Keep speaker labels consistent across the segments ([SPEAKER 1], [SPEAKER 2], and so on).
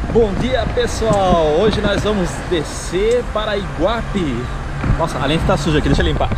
[SPEAKER 1] Bom dia, pessoal! Hoje nós vamos descer para Iguape. Nossa, a lente tá suja aqui, deixa eu limpar.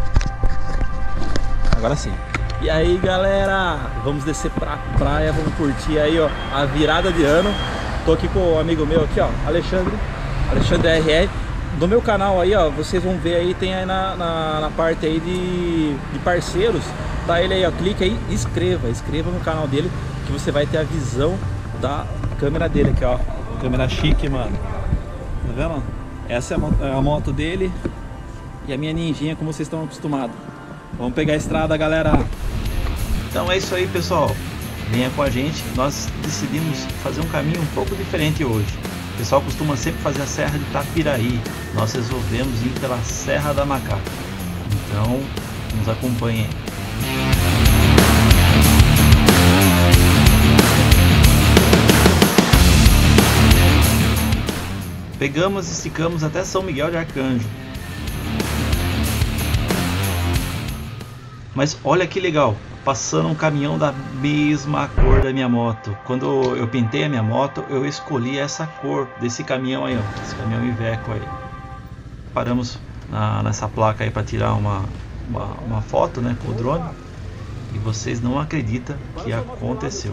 [SPEAKER 1] Agora sim. E aí, galera, vamos descer pra praia, vamos curtir aí, ó, a virada de ano. Tô aqui com o amigo meu aqui, ó, Alexandre RR. Do meu canal aí, ó, vocês vão ver aí, tem aí na parte aí de parceiros, tá ele aí, ó, clica aí, inscreva no canal dele, que você vai ter a visão da câmera dele aqui, ó, câmera chique, mano. Tá vendo? Essa é a moto dele e a minha ninjinha, como vocês estão acostumados. Vamos pegar a estrada, galera. Então é isso aí, pessoal. Venha com a gente. Nós decidimos fazer um caminho um pouco diferente hoje. O pessoal costuma sempre fazer a Serra de Itapiraí. Nós resolvemos ir pela Serra da Macaca. Então, nos acompanhem. Pegamos e esticamos até São Miguel de Arcanjo. Mas olha que legal, passando um caminhão da mesma cor da minha moto. Quando eu pintei a minha moto, eu escolhi essa cor desse caminhão aí, ó, esse caminhão Iveco aí. Paramos nessa placa aí para tirar uma foto, né, com o drone. E vocês não acreditam que aconteceu.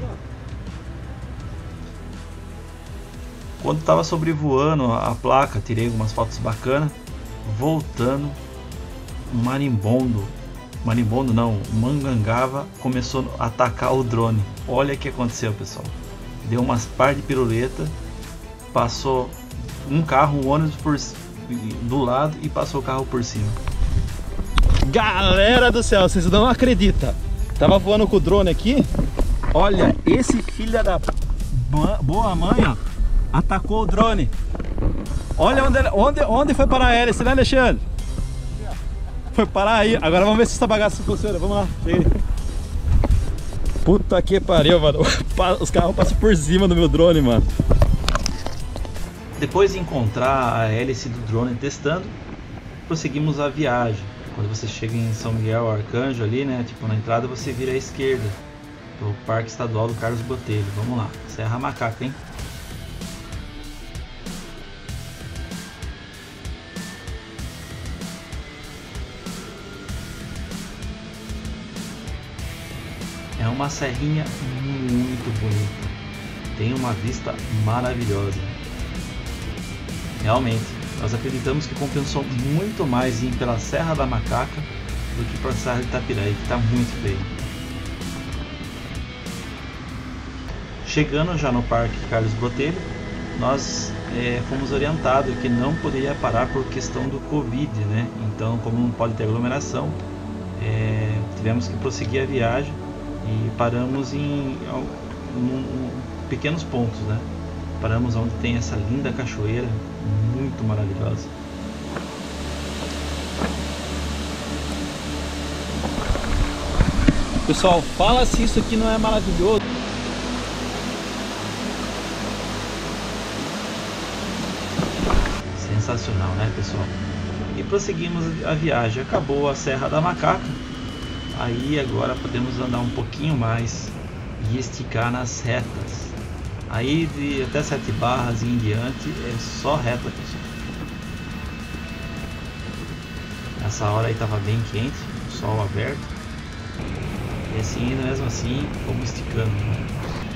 [SPEAKER 1] Quando estava sobrevoando a placa, tirei algumas fotos bacanas. Voltando, um marimbondo não, um mangangava começou a atacar o drone. Olha o que aconteceu, pessoal. Deu umas par de piruleta, passou um carro, um ônibus do lado e passou o carro por cima. Galera do céu, vocês não acreditam. Tava voando com o drone aqui. Olha, esse filho da boa mãe, ó, atacou o drone. Olha onde foi parar a hélice, né, Alexandre? Foi parar aí. Agora vamos ver se essa bagaça funciona. Vamos lá, chega aí. Puta que pariu, mano. Os carros passam por cima do meu drone, mano. Depois de encontrar a hélice do drone testando, prosseguimos a viagem. Quando você chega em São Miguel Arcanjo ali, né, tipo na entrada, você vira à esquerda pro Parque Estadual do Carlos Botelho. Vamos lá, Serra Macaca, hein? É uma serrinha muito bonita, tem uma vista maravilhosa. Realmente, nós acreditamos que compensou muito mais ir pela Serra da Macaca do que pela Serra de Itapiraí, que está muito feio. Chegando já no Parque Carlos Botelho, nós fomos orientados que não poderia parar por questão do Covid, né? Então, como não pode ter aglomeração, tivemos que prosseguir a viagem. E paramos em pequenos pontos, né? Paramos onde tem essa linda cachoeira, muito maravilhosa. Pessoal, fala se isso aqui não é maravilhoso. Sensacional, né, pessoal? E prosseguimos a viagem. Acabou a Serra da Macaca. Aí agora podemos andar um pouquinho mais e esticar nas retas. Aí de até 7 barras e em diante é só reta, pessoal. Essa hora aí estava bem quente, sol aberto. E assim, mesmo assim, vamos esticando, né?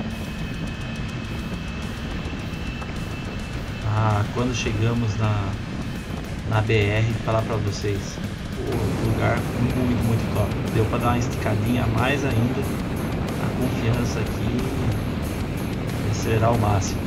[SPEAKER 1] Quando chegamos na BR, vou falar para vocês. O lugar muito top. Deu para dar uma esticadinha a mais ainda. A confiança aqui e acelerar ao máximo.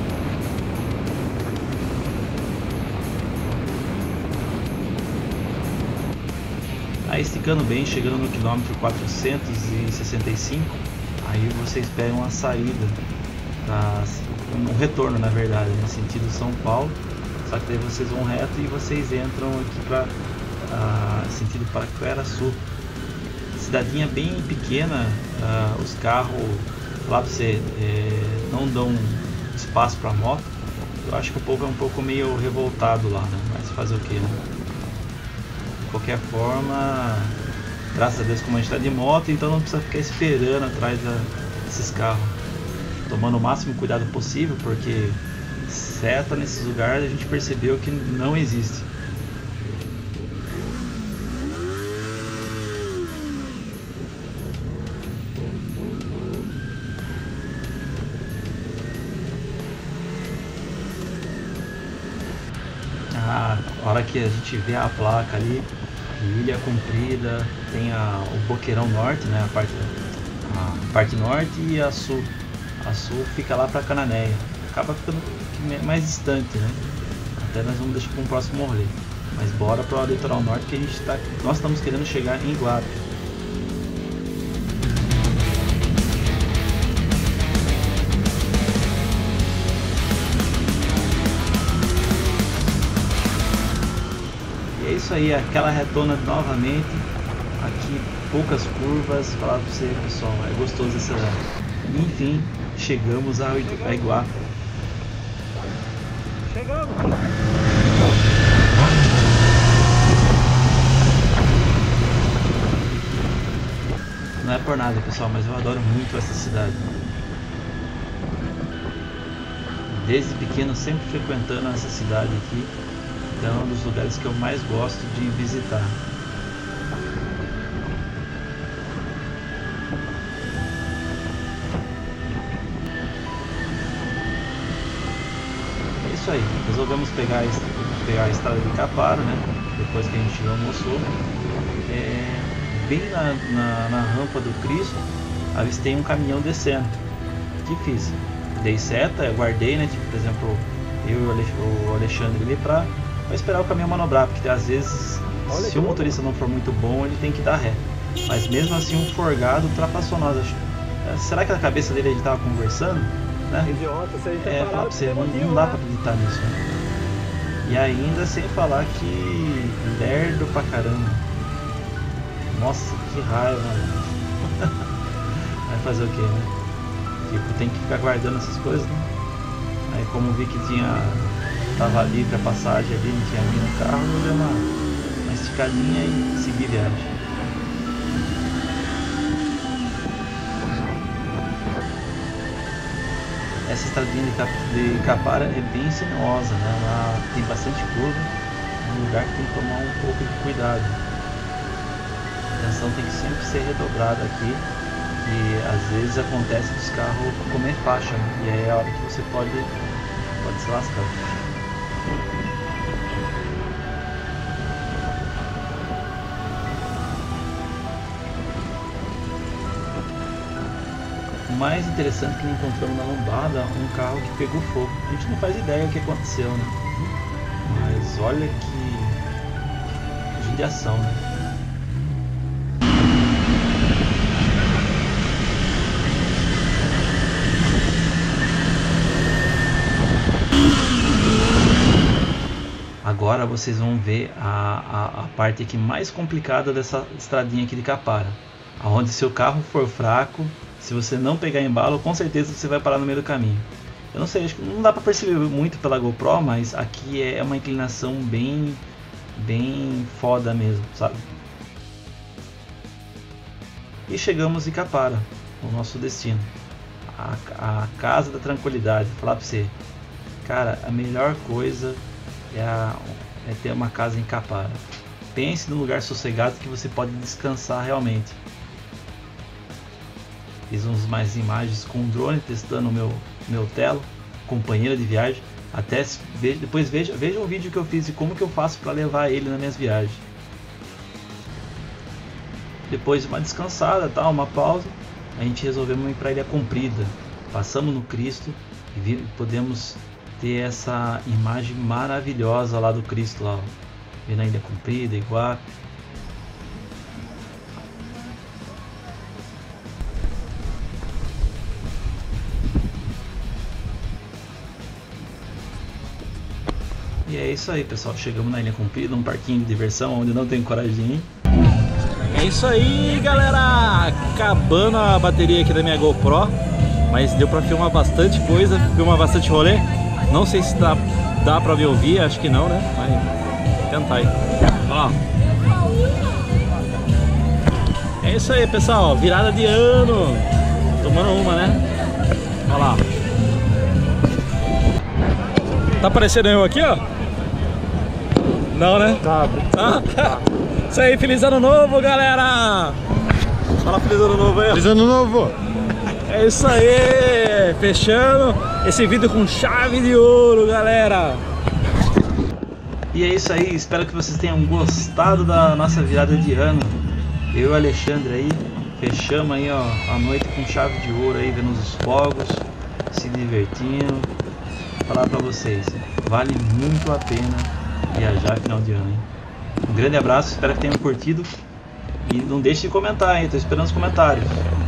[SPEAKER 1] Aí esticando bem, chegando no quilômetro 465, aí vocês pegam a saída, um retorno na verdade, no sentido São Paulo. Só que daí vocês vão reto e vocês entram aqui para sentido Paraquaraçu. Cidadinha bem pequena, os carros lá você não dão espaço para moto. Eu acho que o povo é um pouco meio revoltado lá, né? Mas fazer o que, né? De qualquer forma, graças a Deus, como a gente está de moto, então não precisa ficar esperando atrás desses carros. tomando o máximo cuidado possível, porque seta nesses lugares a gente percebeu que não existe. A hora que a gente vê a placa ali, Ilha Comprida, tem o Boqueirão Norte, né, a parte norte, e a sul fica lá para Cananéia, acaba ficando mais distante, né? Até nós vamos deixar para um próximo rolê, mas bora para o litoral norte que nós estamos querendo chegar em Iguape. E é isso aí, aquela retona novamente, aqui poucas curvas, falar para você, pessoal, é gostoso acelerar. Enfim, chegamos a Iguape. Chegamos! Não é por nada, pessoal, mas eu adoro muito essa cidade. Desde pequeno sempre frequentando essa cidade aqui, então é um dos lugares que eu mais gosto de visitar. Isso aí, resolvemos pegar a estrada de Capara, né? Depois que a gente almoçou, bem na rampa do Cristo, avistei um caminhão descendo. O que fiz? Dei seta, guardei, né? Tipo, por exemplo, eu e o Alexandre ali para esperar o caminhão manobrar, porque às vezes, se o motorista não for muito bom, ele tem que dar ré. Mas mesmo assim, um forgado ultrapassou nós. Será que na cabeça dele ele estava conversando? Né?
[SPEAKER 2] Idiota, você
[SPEAKER 1] falar pra você, não dá pra acreditar nisso, né? E ainda sem falar que lerdo pra caramba. Nossa, que raiva, mano. Vai fazer o que, né? Tipo, tem que ficar guardando essas coisas, né? Aí como vi que tava livre a passagem ali, não tinha ninguém no carro, eu dei uma esticadinha e segui viagem. Essa estradinha de Capara é bem sinuosa, né? Ela tem bastante curva, é um lugar que tem que tomar um pouco de cuidado. A atenção tem que sempre ser redobrada aqui, e às vezes acontece dos carros comer faixa, né? E aí é a hora que você pode se lascar. O mais interessante é que encontramos na lombada um carro que pegou fogo. A gente não faz ideia o que aconteceu, né? Mas olha que judiação, né? Agora vocês vão ver a parte aqui mais complicada dessa estradinha aqui de Capara. Onde se o carro for fraco, se você não pegar embalo, com certeza você vai parar no meio do caminho. Eu não sei, acho que não dá para perceber muito pela GoPro, mas aqui é uma inclinação bem foda mesmo, sabe? E chegamos em Capara, o nosso destino. A Casa da Tranquilidade. Vou falar pra você, cara, a melhor coisa é ter uma casa em Capara. Pense num lugar sossegado que você pode descansar realmente. Fiz mais imagens com o drone testando o meu Telo, companheiro de viagem. Depois veja um vídeo que eu fiz de como que eu faço para levar ele nas minhas viagens. Depois de uma descansada, uma pausa, a gente resolveu ir para a Ilha Comprida. Passamos no Cristo e podemos ter essa imagem maravilhosa lá do Cristo, lá, vendo a Ilha Comprida, Iguape. E é isso aí, pessoal, chegamos na Ilha Comprida, um parquinho de diversão onde não tenho coragem de ir. É isso aí, galera, acabando a bateria aqui da minha GoPro, mas deu pra filmar bastante coisa, filmar bastante rolê. Não sei se dá pra me ouvir, acho que não, né? Mas vou tentar aí. Olha lá. É isso aí, pessoal, virada de ano, tomando uma, né? Olha lá. Tá parecendo eu aqui, ó? Não, né?
[SPEAKER 2] Tá.
[SPEAKER 1] Isso aí, feliz ano novo, galera! Fala feliz ano novo aí.
[SPEAKER 2] Feliz ano novo!
[SPEAKER 1] É isso aí! Fechando esse vídeo com chave de ouro, galera! E é isso aí, espero que vocês tenham gostado da nossa virada de ano. Eu e o Alexandre aí, fechamos aí, ó, a noite com chave de ouro aí, vendo os fogos, se divertindo. Vou falar pra vocês, vale muito a pena viajar final de ano, hein? Um grande abraço, espero que tenham curtido. E não deixe de comentar, hein? Tô esperando os comentários.